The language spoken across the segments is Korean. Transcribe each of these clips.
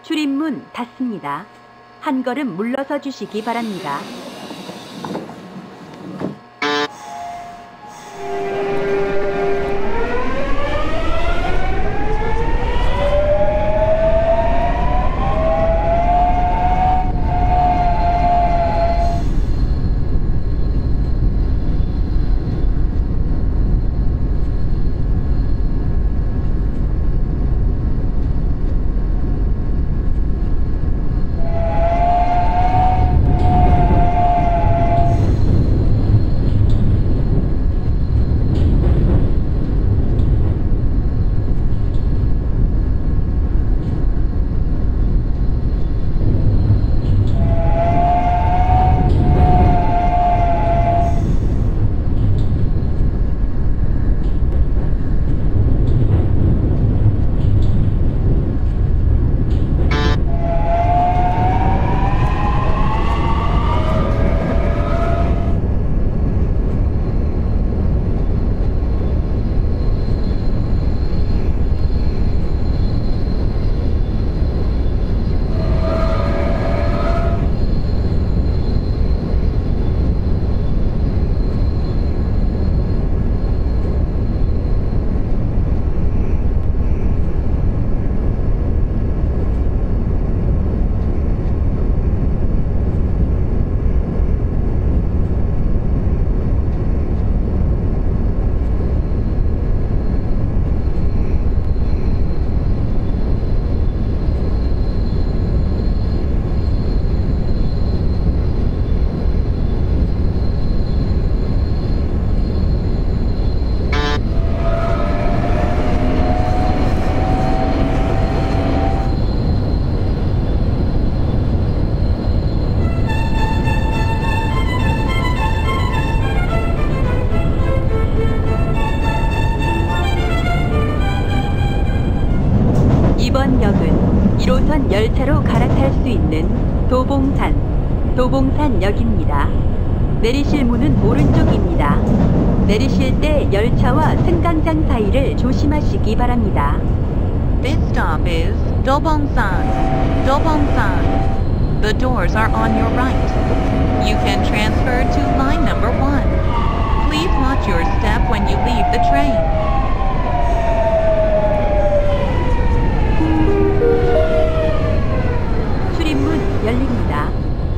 출입문 닫습니다. 한 걸음 물러서 주시기 바랍니다. 이번 역은 1호선 열차로 갈아탈 수 있는 도봉산역입니다. 내리실 문은 오른쪽입니다. 내리실 때 열차와 승강장 사이를 조심하시기 바랍니다. This stop is Dobongsan. The doors are on your right. You can transfer to line number 1. Please watch your step when you leave the train. 출입문 열립니다.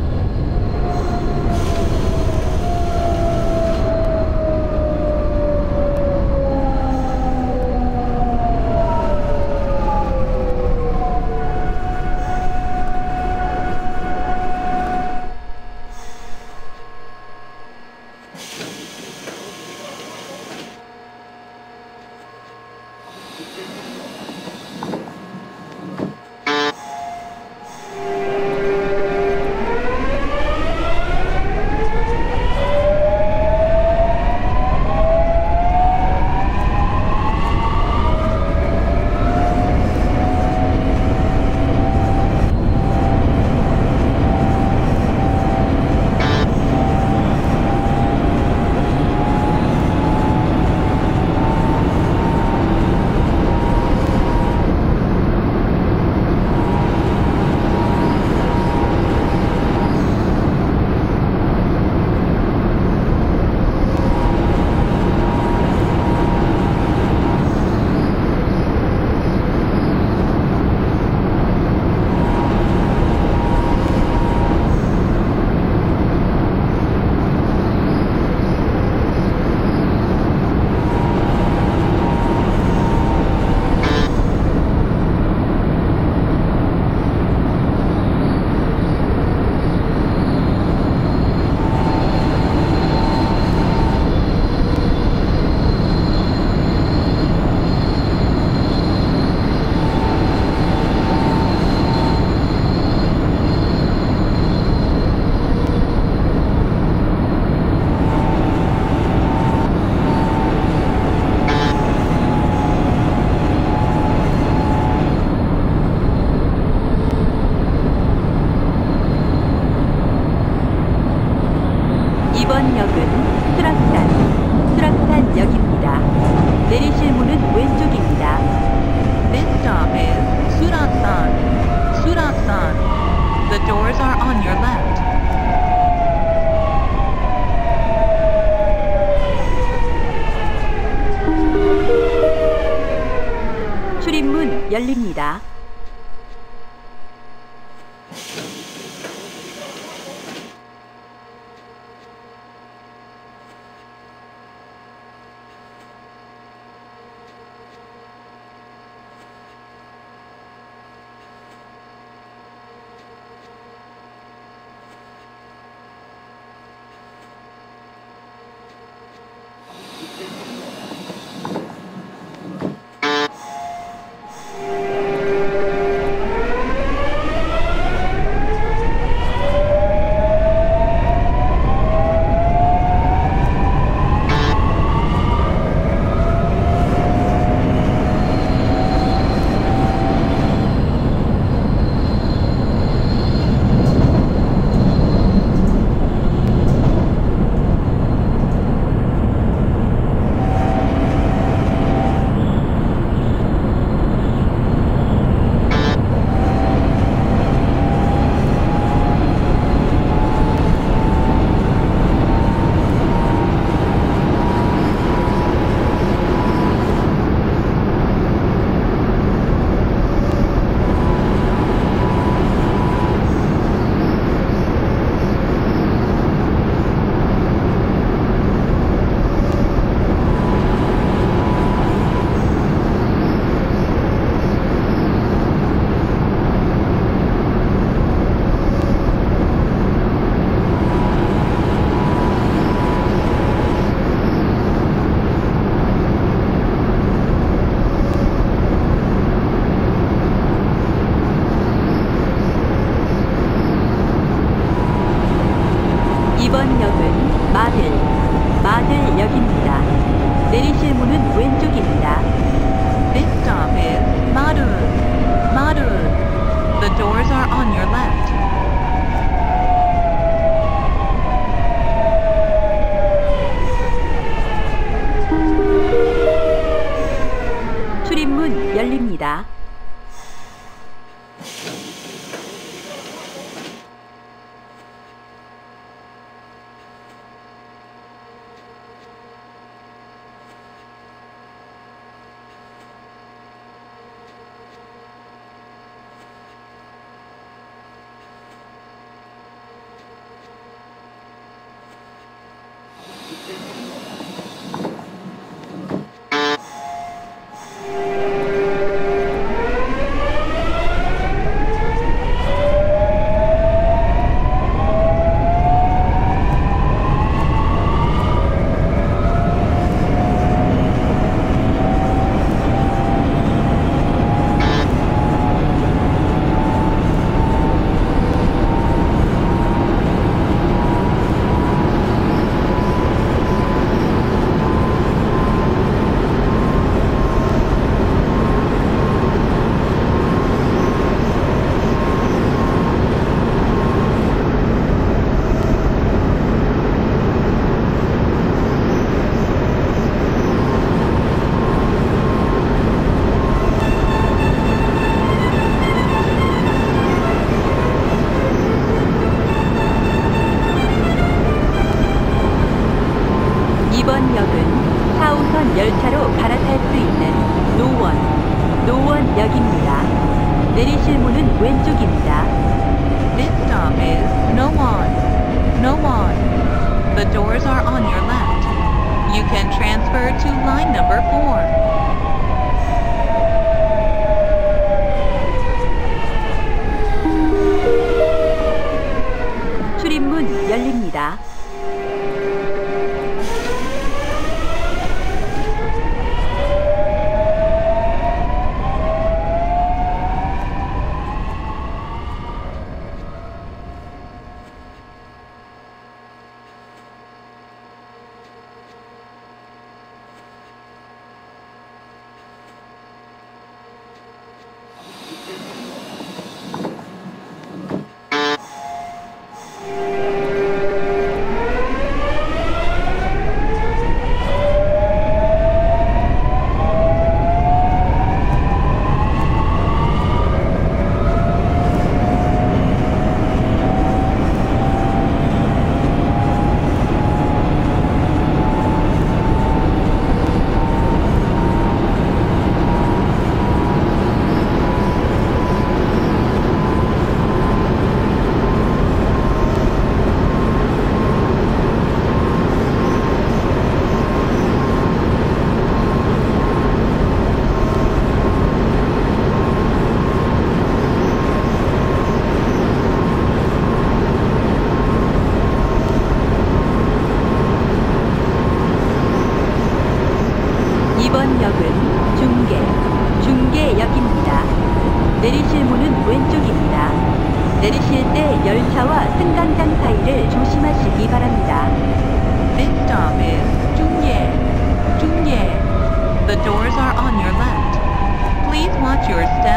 이번 역은 수락산역입니다. 내리실 문은 왼쪽입니다. This stop is Suratsan. The doors are on your left. 출입문 열립니다. 이번 역은 마들역입니다. 내리실 문은 왼쪽입니다. This stop is Madur. Madur. The doors are on your left. 출입문 열립니다. 이번 역은 4호선 열차로 갈아탈 수 있는 노원역입니다. 내리실 문은 왼쪽입니다. This stop is Nowon. Nowon. The doors are on your left. You can transfer to line number 4. 출입문 열립니다.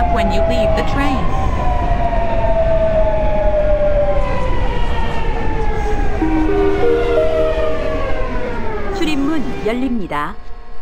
step when you leave the train. 출입문 열립니다.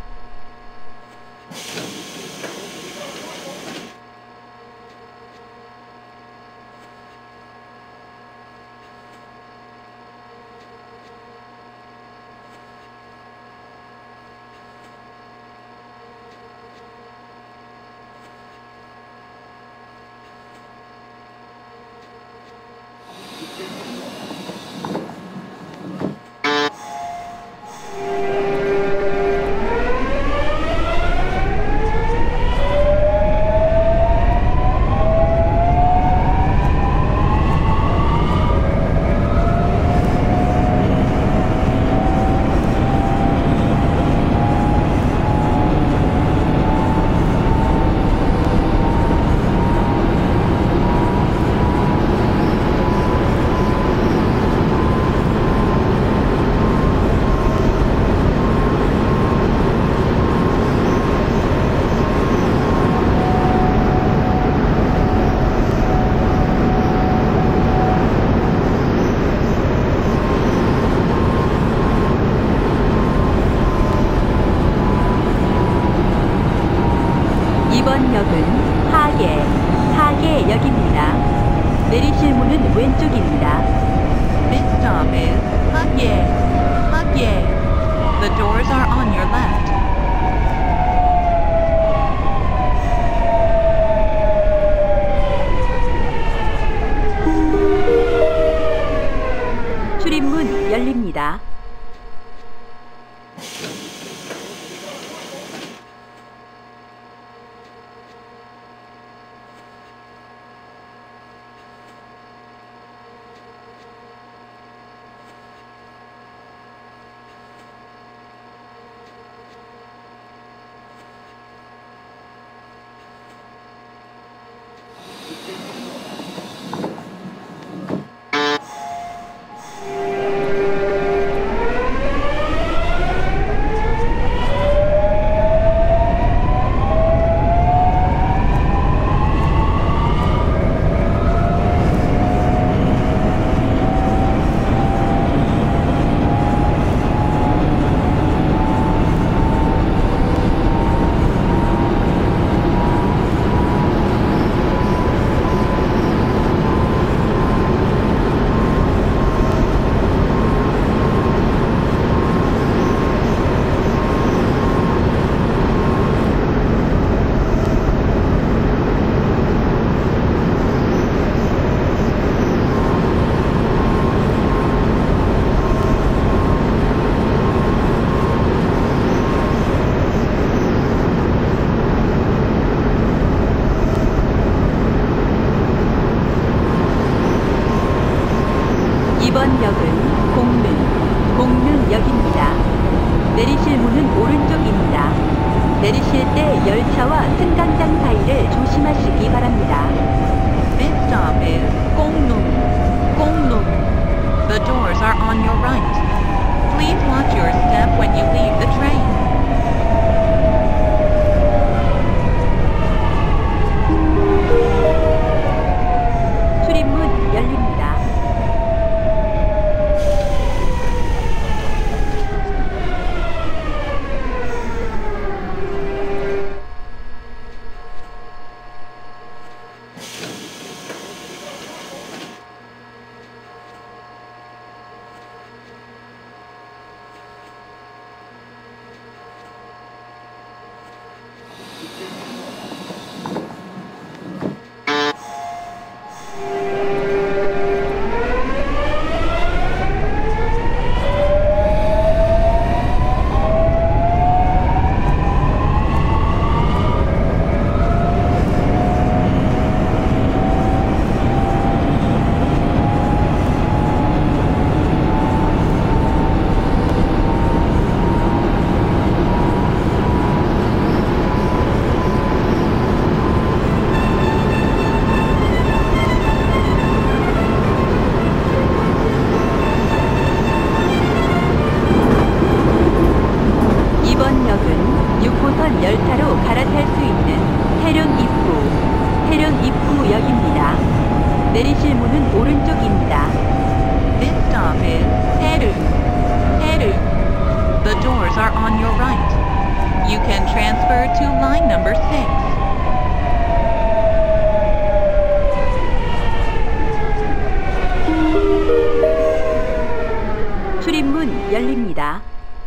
이번 역은 하계역입니다. 내리실 문은 왼쪽입니다. This stop is Hagye. Hagye. The doors are on your left. 출입문 열립니다. 이번 역은 공릉역입니다. 내리실 문은 오른쪽입니다. 내리실 때 열차와 승강장 사이를 조심하시기 바랍니다. This stop is Gongnung. Gongnung. The doors are on your right. Please watch your step when you leave the train. 출입문 열립니다. line number 6. 출입문 열립니다.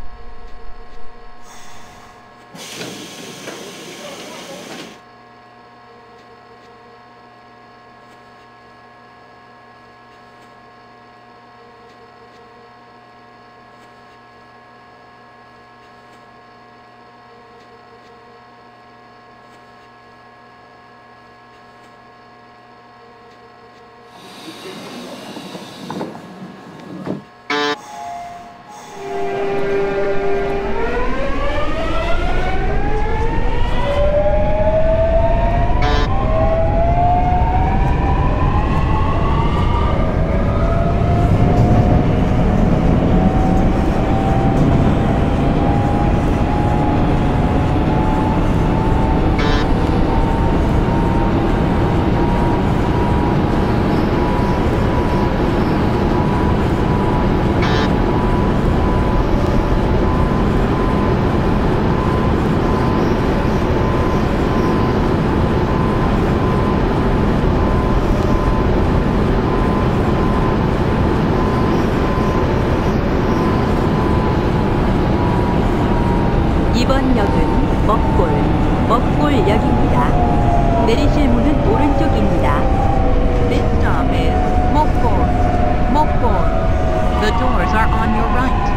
이번 역은 먹골역입니다. 내리실 문은 오른쪽입니다. This stop is Mokbol. Mokbol. The doors are on your right.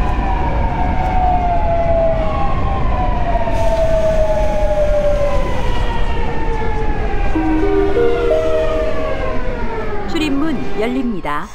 출입문 열립니다.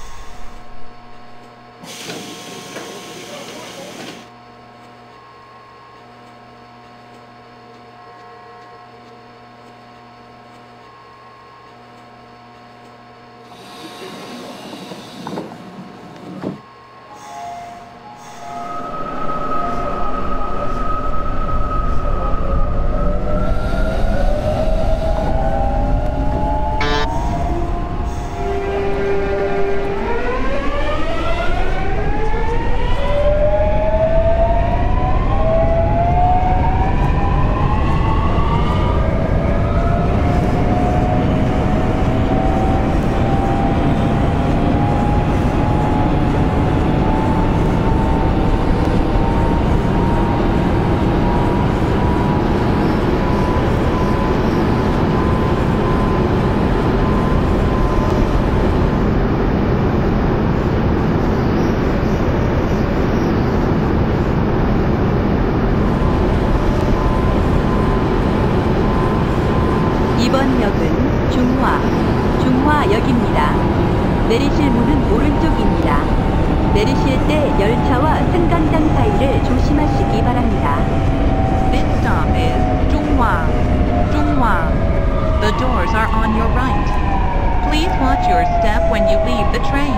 이번 역은 중화역입니다. 내리실 문은 오른쪽입니다. 내리실 때 열차와 승강장 사이를 조심하시기 바랍니다. This stop is Zhonghua. Zhonghua. The doors are on your right. Please watch your step when you leave the train.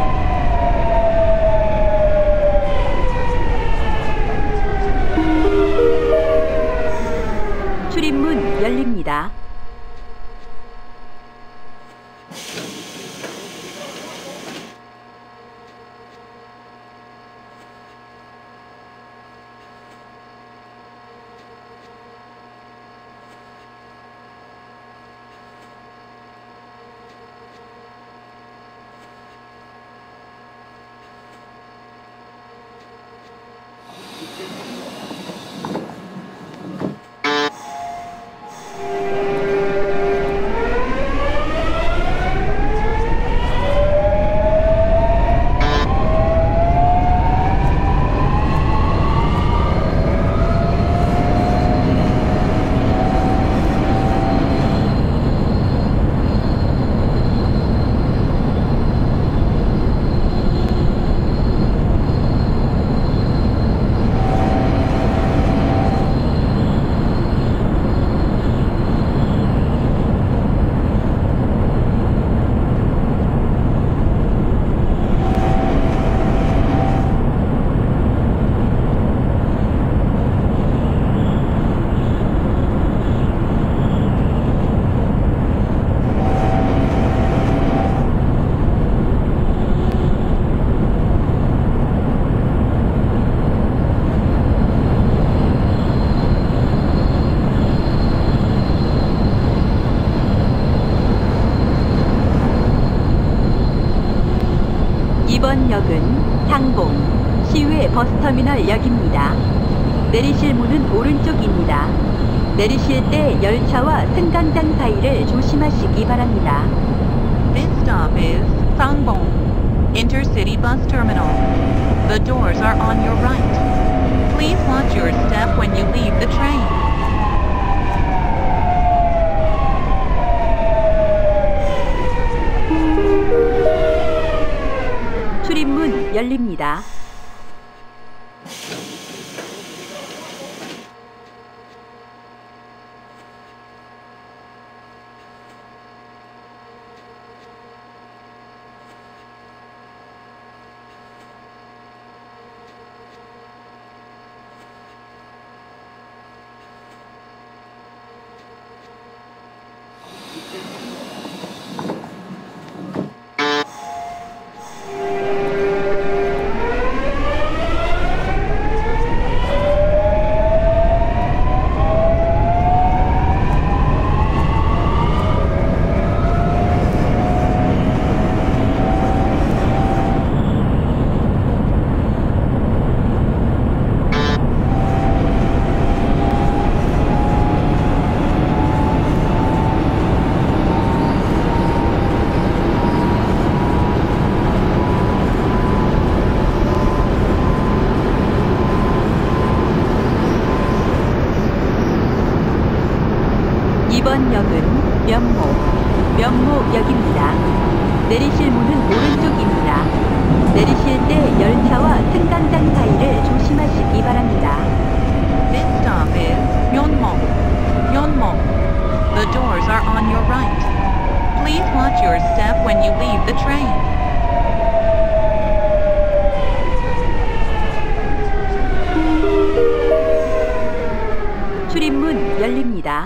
출입문 열립니다. 버스터미널역입니다. 내리실 문은 오른쪽입니다. 내리실 때 열차와 승강장 사이를 조심하시기 바랍니다. This stop is Sangbong Intercity Bus Terminal. The doors are on your right. Please watch your step when you leave the train. 출입문 열립니다. 이번 역은 면목역입니다. 내리실 문은 오른쪽입니다. 내리실 때 열차와 승강장 사이를 조심하시기 바랍니다. This stop is Myeonmong. Myeonmong. The doors are on your right. Please watch your step when you leave the train. 출입문 열립니다.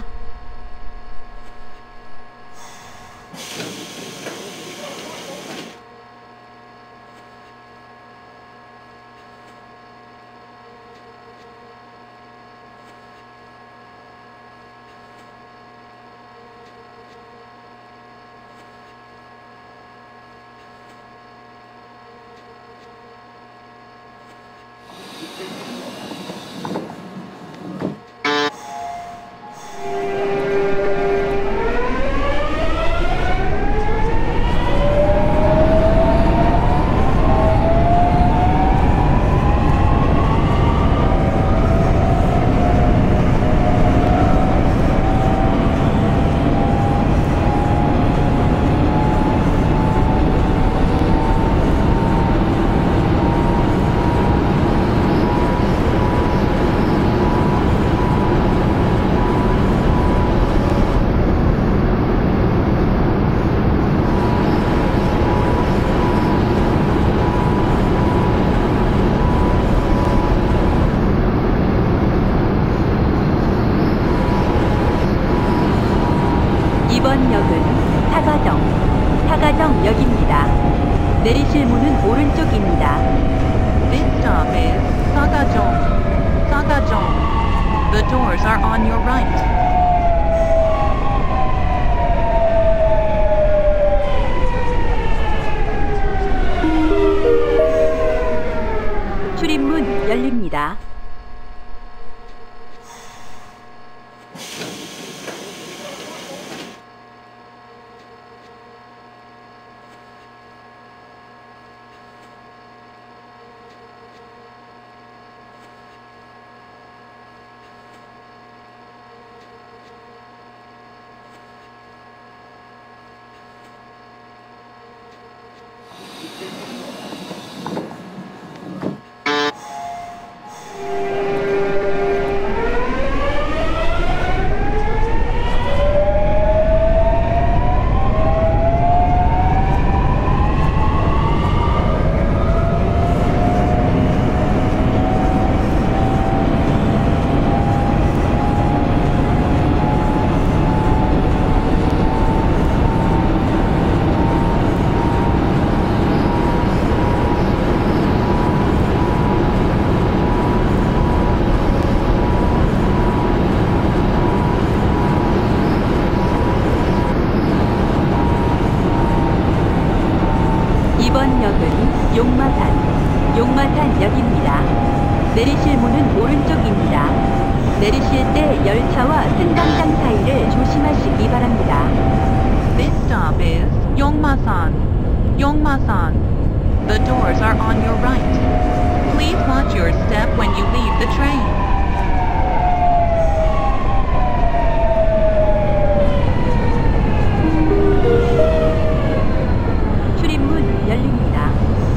이번 역은 타가정역입니다. 내리실 문은 오른쪽입니다. This stop is Sagajong. Sagajong. The doors are on your right. 출입문 열립니다. 문은 오른쪽입니다. 내리실 때 열차와 승강장 사이를 조심하시기 바랍니다. This stop is Yongmasan. Yongmasan. The doors are on your right. Please watch your step when you leave the train. 출입문 열립니다.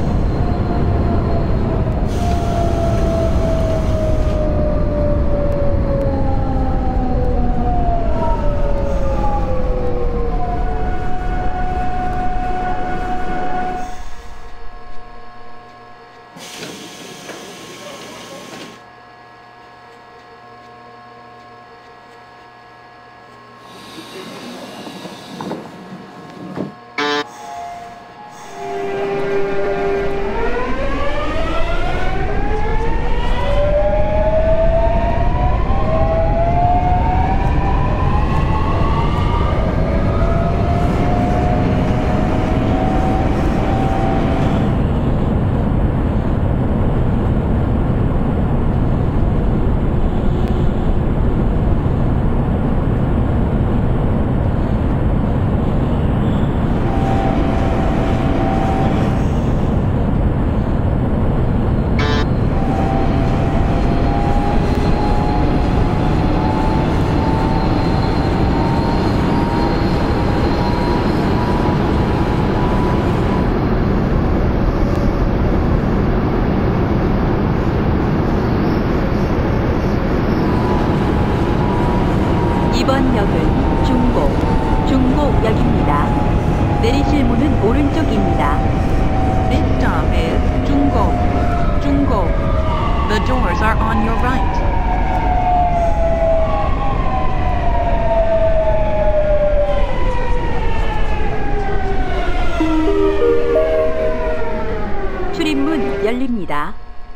이번 역은 중곡역입니다. 내리실 문은 오른쪽입니다. This stop is Junggo. Junggo. The doors are on your right. 출입문 열립니다.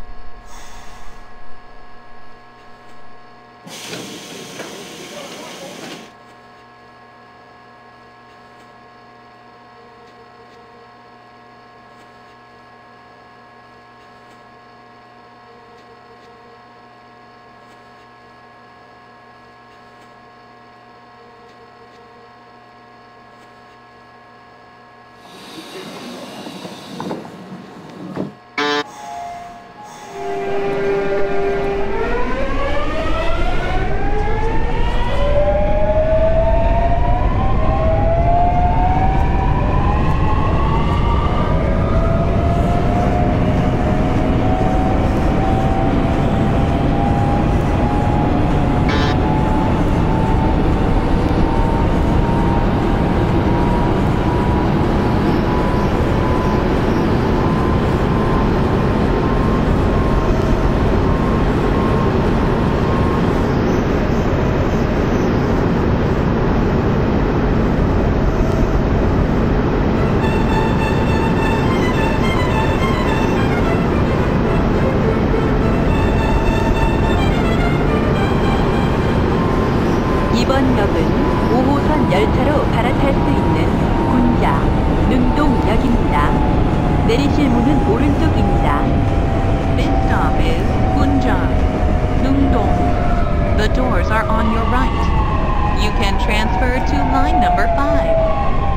이번 역은 5호선 열차로 갈아탈 수 있는 군자, 능동역입니다. 내리실 문은 오른쪽입니다. This stop is Gunja. Nungdong. The doors are on your right. You can transfer to line number 5.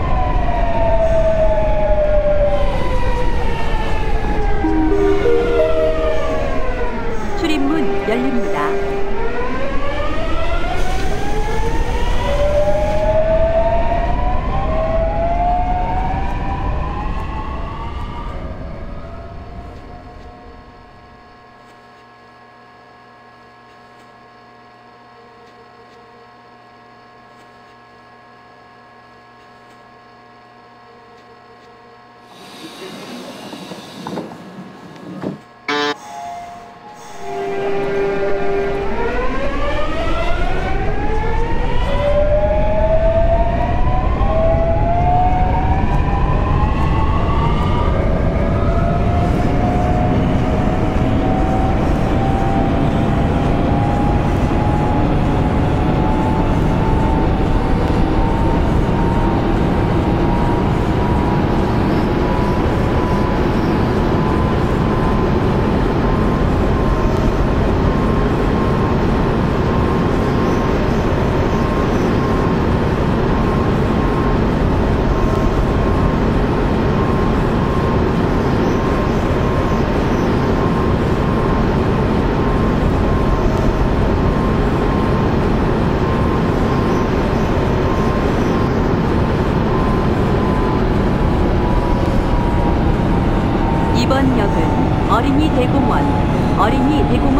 출입문 열립니다.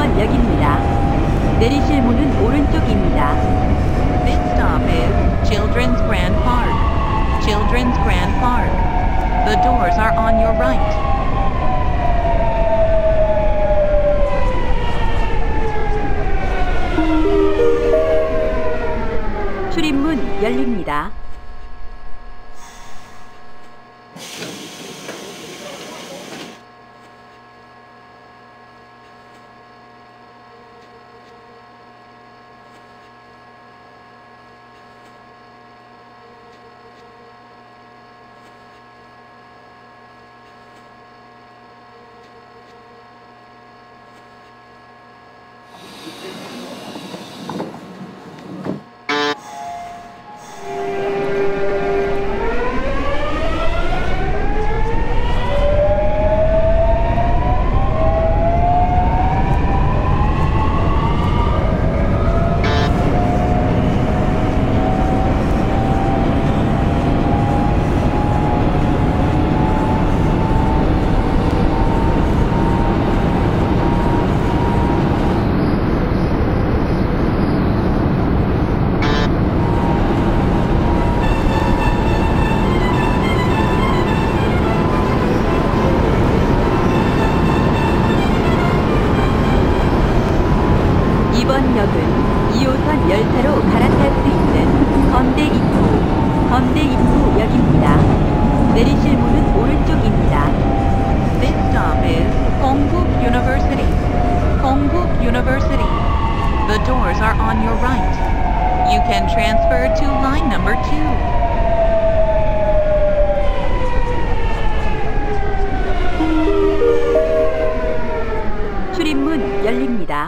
2번 역입니다. 내리실 문은 오른쪽입니다. This stop is Children's Grand Park. Children's Grand Park. The doors are on your right. 출입문 열립니다. 이번 역은 2호선 열차로 갈아탈 수 있는 건대 입구역입니다. 내리실 문은 오른쪽입니다. This stop is Kongguk University. Kongguk University. The doors are on your right. You can transfer to line number 2. 출입문 열립니다.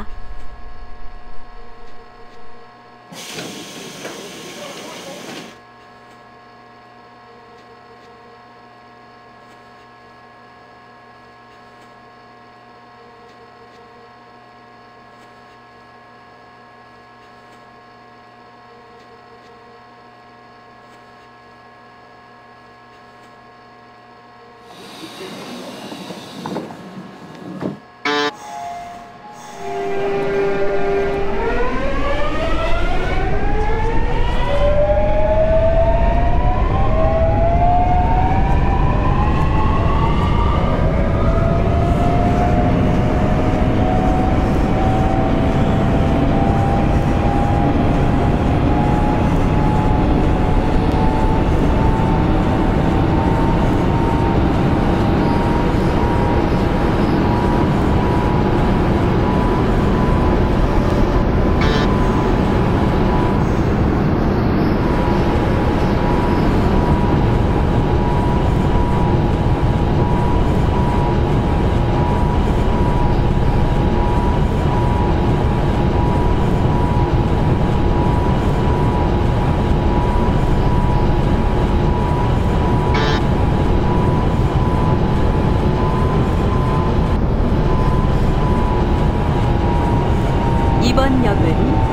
이번 역은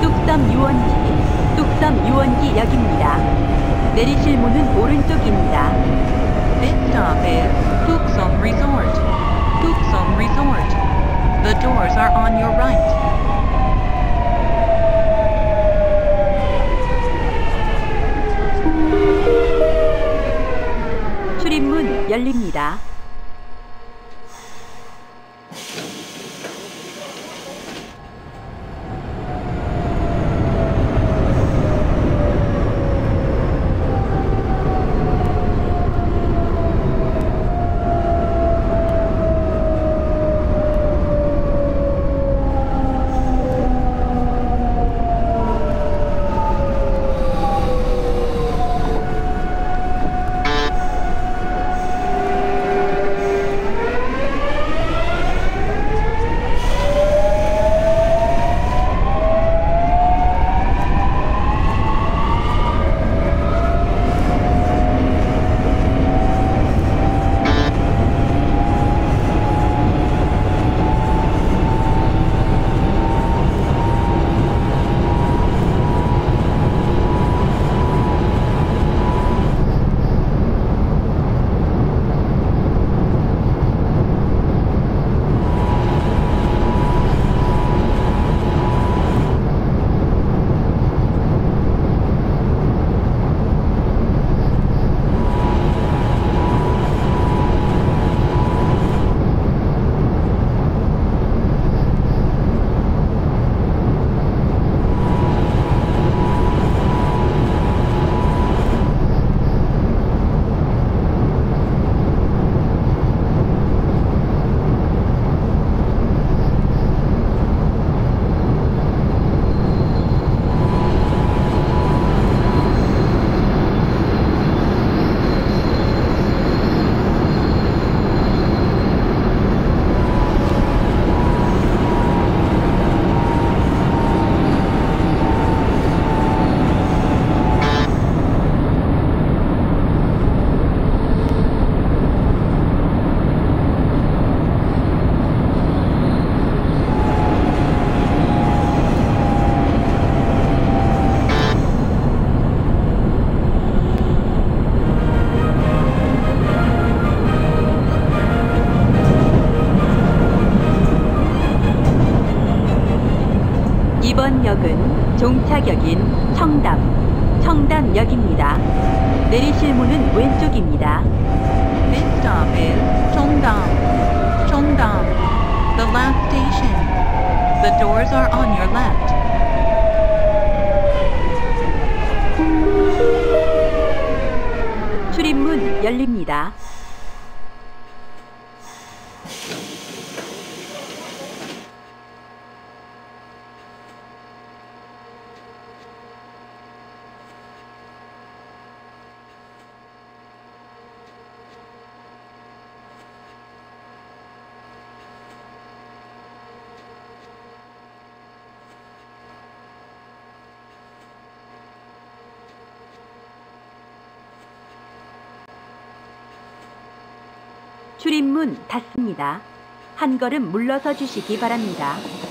뚝섬 유원지역입니다. 내리실 문은 오른쪽입니다. This stop is Tuksum Resort. Tuksum Resort. The doors are on your right. 출입문 열립니다. 이번 역은 종착역인 청담역입니다. 내리실 문은 왼쪽입니다. This stop is Cheongdam. Cheongdam. The last station. The doors are on your left. 출입문 열립니다. 출입문 닫습니다. 한 걸음 물러서 주시기 바랍니다.